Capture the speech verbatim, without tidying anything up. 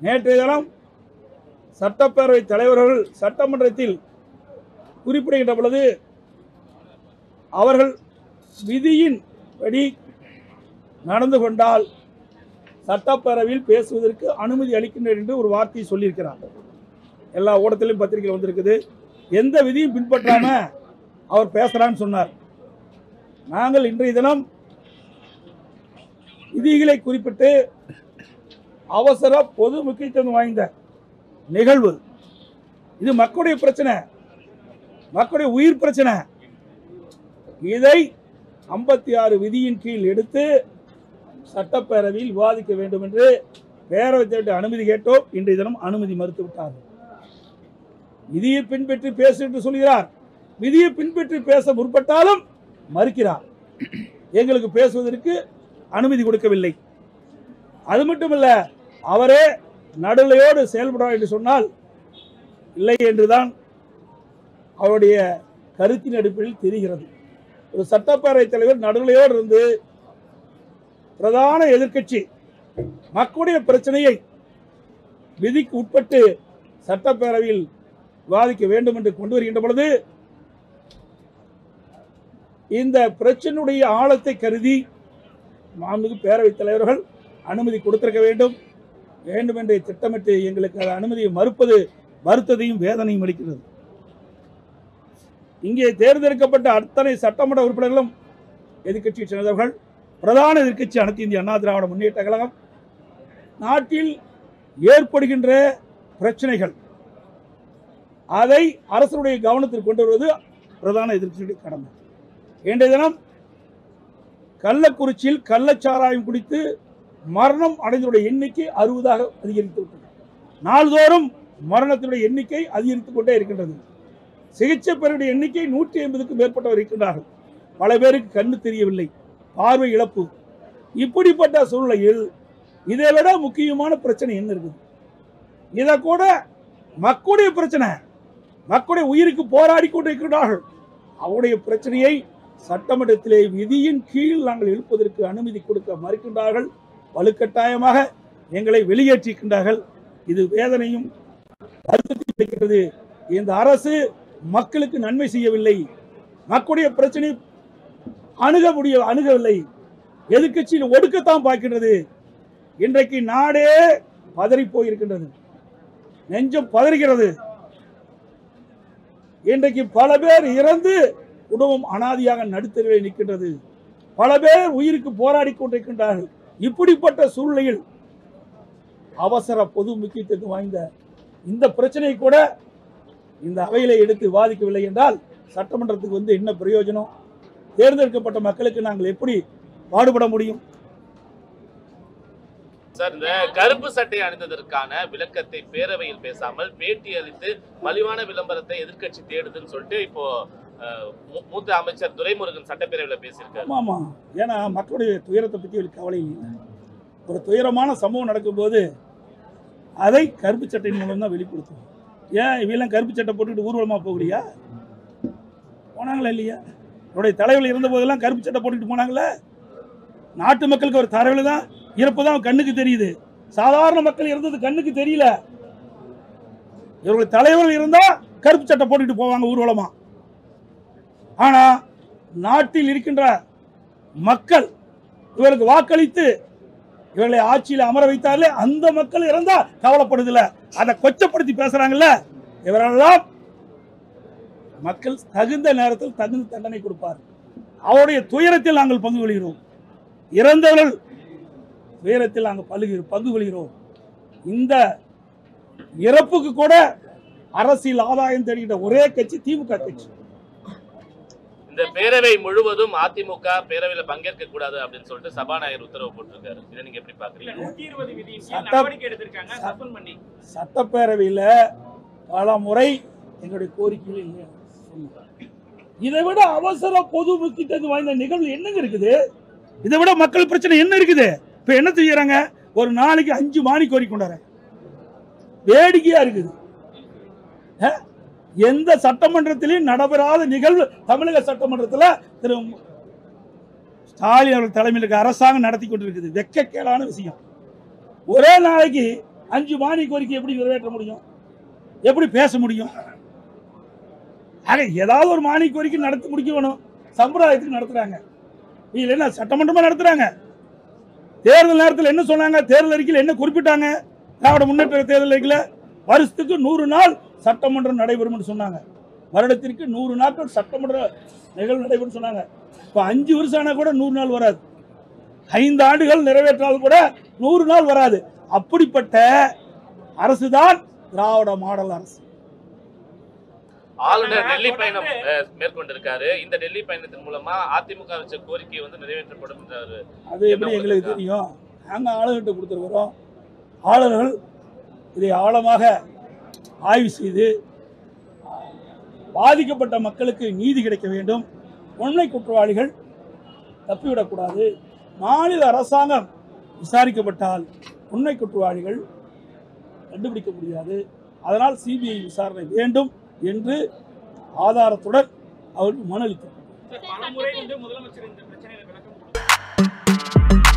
நேற்றைய தினம் சட்டப்பேரவை தலைவர்கள் சட்டமன்றத்தில் குறிப்பிடுகின்ற பொழுது அவர்கள் விதியின் படி நடந்து கொண்டால் சட்டப்பேரவையில் பேசுவதற்கு அனுமதி அளிக்கின்றனர் என்று ஒரு வார்த்தையை சொல்லியிருக்கிறார். எல்லா ஊடகத்திலும் பத்திரிகையில் வந்திருக்குது. எந்த விதியும் பின்பற்றாம அவர் பேசுறான்னு சொன்னார். நாங்கள் இன்றைய தினம் விதிகளை குறிப்பிட்டு அவசர பொது முக்கியத்துவம் வாய்ந்த நிகழ்வு இது, மக்களுடைய பிரச்சனை, மக்களுடைய உயிர் பிரச்சனை. இதை ஐம்பத்தி ஆறு விதியின் கீழ் எடுத்து சட்டப்பேரவையில் விவாதிக்க வேண்டும் என்று பேரவைத் தலைவர் அனுமதி கேட்டோம். இன்றைய தினம் அனுமதி மறுத்துவிட்டார். விதியை பின்பற்றி பேசு என்று சொல்கிறார். விதியை பின்பற்றி பேச முற்பட்டாலும் மறுக்கிறார். எங்களுக்கு பேசுவதற்கு அனுமதி கொடுக்கவில்லை. அது மட்டுமல்ல, அவரே நடுநிலையோடு செயல்படுவார் என்று சொன்னால் இல்லை என்றுதான் அவருடைய கருத்தின் அடிப்படையில் தெரிகிறது. ஒரு சட்டப்பேரவைத் தலைவர் நடுநிலையோடு இருந்து பிரதான எதிர்க்கட்சி மக்களுடைய பிரச்சனையை விதிக்கு உட்பட்டு சட்டப்பேரவையில் விவாதிக்க வேண்டும் என்று கொண்டு வருகின்ற பொழுது இந்த பிரச்சனையுடைய ஆழத்தை கருதி மாண்புமிகு பேரவைத் தலைவர்கள் அனுமதி கொடுத்திருக்க வேண்டும். வேண்டும் என்று திட்டமிட்டு எங்களுக்கு அந்த அனுமதியை மறுப்பது வருத்தத்தையும் வேதனையும் அளிக்கிறது. இங்கே தேர்ந்தெடுக்கப்பட்ட அத்தனை சட்டமன்ற உறுப்பினர்களும் எதிர்க்கட்சியை சேர்ந்தவர்கள். பிரதான எதிர்க்கட்சி அனைத்து இந்திய அண்ணா திராவிட முன்னேற்ற கழகம். நாட்டில் ஏற்படுகின்ற பிரச்சனைகள் அதை அரசுடைய கவனத்தில் கொண்டு வருவது பிரதான எதிர்க்கட்சியுடைய கடமை. இன்றைய தினம் கள்ளக்குறிச்சியில் கள்ளச்சாராயம் குடித்து மரணம் அடைந்தவருடைய எண்ணிக்கை அறுபதாக அதிகரித்து விட்டது. நாள்தோறும் மரணத்தினுடைய எண்ணிக்கை அதிகரித்துக் கொண்டே இருக்கின்றது. சிகிச்சை பெறுடைய எண்ணிக்கை நூற்றி ஐம்பதுக்கும் மேற்பட்டவர் இருக்கின்றார்கள். பல பேருக்கு கண்ணு தெரியவில்லை, பார்வை இழப்பு. இப்படிப்பட்ட சூழ்நிலையில் இதை விட முக்கியமான பிரச்சனை என்ன இருக்குது? இதை கூட மக்களுடைய பிரச்சனை, மக்களுடைய உயிருக்கு போராடி கொண்டிருக்கிறார்கள். அவருடைய பிரச்சனையை சட்டமன்றத்திலே விதியின் கீழ் நாங்கள் எழுப்பதற்கு அனுமதி கொடுக்க மறுக்கின்றார்கள். வலுக்கட்டாயமாக எங்களை வெளியேற்றிருக்கின்றார்கள். இது வேதனையும் வருத்தத்தையும் அளிக்கிறது. இந்த அரசு மக்களுக்கு நன்மை செய்யவில்லை, மக்களுடைய பிரச்சனை அணுக முடிய அணுகவில்லை, எதிர்க்கட்சியில் ஒடுக்கத்தான் பார்க்கின்றது. இன்றைக்கு நாடே பதறி போயிருக்கின்றது, நெஞ்சம் பதறுகிறது. இன்றைக்கு பல பேர் இறந்து குடும்பம் அனாதியாக நடுத்தருவில் நிற்கின்றது. பல பேர் உயிருக்கு போராடி கொண்டிருக்கின்றார்கள். இப்படிப்பட்ட சூழ்நிலையில் அவசர பொது முக்கியத்துவம் வாய்ந்த இந்த பிரச்சனையை கூட இந்த அவையிலே எடுத்து விவாதிக்கவில்லை என்றால் சட்டமன்றத்துக்கு வந்து என்ன பிரயோஜனம்? தேர்ந்தெடுக்கப்பட்ட மக்களுக்கு நாங்கள் எப்படி பாடுபட முடியும்? சார், இந்த கருப்பு சட்டை அணிந்ததற்கான விளக்கத்தை பேரவையில் பேசாமல் பேட்டி அளித்து மலிவான விளம்பரத்தை எதிர்க்கட்சி தேடுதுன்னு சொல்லிட்டு இப்போ மூத்த அமைச்சர் துரைமுருகன் சட்டப்பேரவையில் பேசியிருக்காரு. ஆமா, ஏன்னா மக்களுடைய துயரத்தை பற்றி ஒரு கவலை இல்லை. ஒரு துயரமான சம்பவம் நடக்கும்போது அதை கருப்பு சட்டையின் மூலம் தான் வெளிப்படுத்தும். ஏன் இவெல்லாம் கருப்பு சட்டை போட்டுக்கிட்டு ஊர்வலமா போகலையா? போனாங்களா இல்லையா? அவருடைய தலைவர்கள் இருந்த போதெல்லாம் கருப்பு சட்டை போட்டுக்கிட்டு போனாங்களே. நாட்டு மக்களுக்கு ஒரு தலைவர்கள் தான் இறப்பு தான் கண்ணுக்கு தெரியுது. சாதாரண மக்கள் இருந்தது கண்ணுக்கு தெரியல. இவருடைய தலைவர்கள் இருந்தா கருப்பு சட்டை போட்டுக்கிட்டு போவாங்க ஊர்வலமா. ஆனா நாட்டில் இருக்கின்ற மக்கள் இவருக்கு வாக்களித்து இவர்களை ஆட்சியில் அமர வைத்தார்களே, அந்த மக்கள் இருந்தா கவலைப்படுதில்ல, அதை கொச்சப்படுத்தி பேசுறாங்கல்ல. இவரெல்லாம் மக்கள் தகுந்த நேரத்தில் தகுந்த தண்டனை கொடுப்பார். அவருடைய துயரத்தில் நாங்கள் பங்கு கொள்கிறோம். இறந்தவர்கள் துயரத்தில் நாங்கள் பங்கு பங்கு கொள்கிறோம். இந்த இறப்புக்கு கூட அரசியல் ஆதாயம் தேடுகின்ற ஒரே கட்சி திமுக கட்சி. இந்த பேரவை முழுவதும் அதிமுக பேரவையில பங்கேற்க கூடாது அப்படின்னு சொல்லிட்டு சபாநாயகர் உத்தரவு போட்டிருக்காரு. இதை நீங்க எப்படி பாக்குறீங்க? சட்டப்பேரவையில பல முறை எங்களுடைய கோரிக்கைகள் இதை விட அவசர பொது முக்கியத்துவம் வாய்ந்த நிகழ்வு என்னங்க இருக்குது? இதை விட மக்கள் பிரச்சனை என்ன இருக்குது? இப்ப என்ன செய்யறாங்க? ஒரு நாளைக்கு அஞ்சு மானி கோரிக்கை கொண்டாரு. வேடிக்கையா இருக்குது. எந்த சட்டமன்றத்திலும் நடைபெறாத நிகழ்வு தமிழக சட்டமன்றத்தில் திரு ஸ்டாலின் அவர்கள் தலைமையில் அரசாங்கம் நடத்தி கொண்டிருக்குது. வெட்கக்கேடான விஷயம். ஒரே நாளைக்கு அஞ்சு மானிய கோரிக்கை எப்படி நிறைவேற்ற முடியும்? எப்படி பேச முடியும்? ஆக ஏதாவது ஒரு மானிய கோரிக்கை நடத்தி முடிக்க வேணும். சம்பிரதாயத்துக்கு நடத்துறாங்க, இல்லைன்னா சட்டமன்றமா நடத்துறாங்க. தேர்தல் நேரத்தில் என்ன சொன்னாங்க? தேர்தல் அறிக்கையில் என்ன குறிப்பிட்டாங்க? திராவிட முன்னேற்ற தேர்தல் அறிக்கையில் வருஷத்துக்கு நூறு நாள் சட்டமன்றம் நடைபெறும் சொன்னாங்க. வருடத்திற்கு நூறு நாட்கள் சட்டமன்ற நிகழ்வு நடைபெறும் சொன்னாங்க. இப்போ அஞ்சு வருஷம் ஆனா கூட நூறு நாள் வராது. ஐந்து ஆண்டுகள் நிறைவேற்றாலும் கூட நூறு நாள் வராது. அப்படிப்பட்ட அரசுதான் திராவிட மாடல் அரசு. ஆளுநர் டெல்லி பயணம் மேற்கொண்டிருக்காரு. இந்த டெல்லி பயணத்தின் மூலமா அதிமுக வச்ச கோரிக்கை வந்து நிறைவேற்றப்படும் என்றாரு. அது எப்படி எங்களுக்கு தெரியும்? நாங்க ஆளுநர்கிட்ட கொடுத்துருக்கிறோம். ஆளுநர்கள் இதை ஆழமாக ஆய்வு செய்து பாதிக்கப்பட்ட மக்களுக்கு நீதி கிடைக்க வேண்டும். உண்மை குற்றவாளிகள் தப்பிவிடக்கூடாது. மாநில அரசாங்கம் விசாரிக்கப்பட்டால் உண்மை குற்றவாளிகள் கண்டுபிடிக்க முடியாது. அதனால் சிபிஐ விசாரணை வேண்டும் என்று ஆதாரத்துடன் அவருக்கு மனு அளித்தார்.